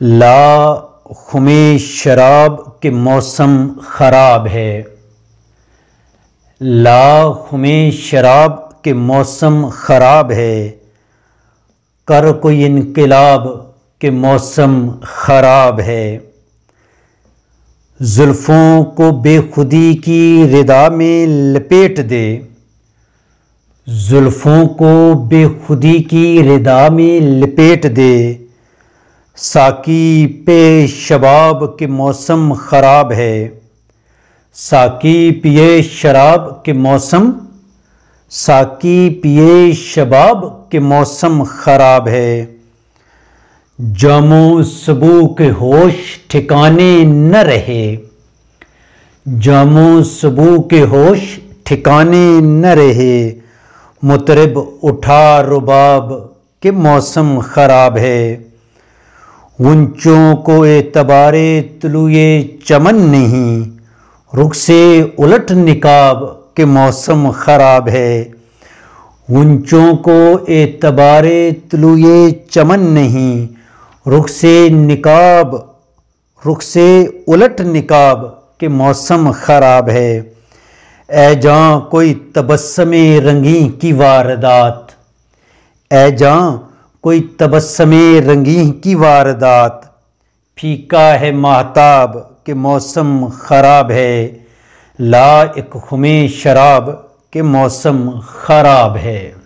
لا خمِ شراب کے موسم خراب ہے، لا خمِ شراب کے موسم خراب ہے، کر کوئی انقلاب کے موسم خراب ہے۔ زلفوں کو بے خودی کی ردا میں لپیٹ دے، زلفوں کو بے خودی کی ردا میں لپیٹ دے، ساقی پہ شباب کے موسم خراب ہے، ساقی پیے شراب کے موسم، ساقی پیے شباب کے موسم خراب ہے۔ جام و سبو کے ہوش ٹھکانے نہ رہے، جام و سبو کے ہوش ٹھکانے نہ رہے، مطرب اٹھا رباب کے موسم خراب ہے۔ غنچوں کو اعتبار طلوع چمن نہیں، رخ سے الٹ نقاب کے موسم خراب ہے۔ غنچوں کو اعتبار طلوع چمن نہیں، رخ سے الٹ نقاب کے موسم خراب ہے۔ اے جاں کوئی تبسم رنگیں کی واردات، اے جاں کوئی تبسم رنگیں کی واردات، پھیکا ہے ماہتاب کے موسم خراب ہے، لا ایک خمِ شراب کے موسم خراب ہے۔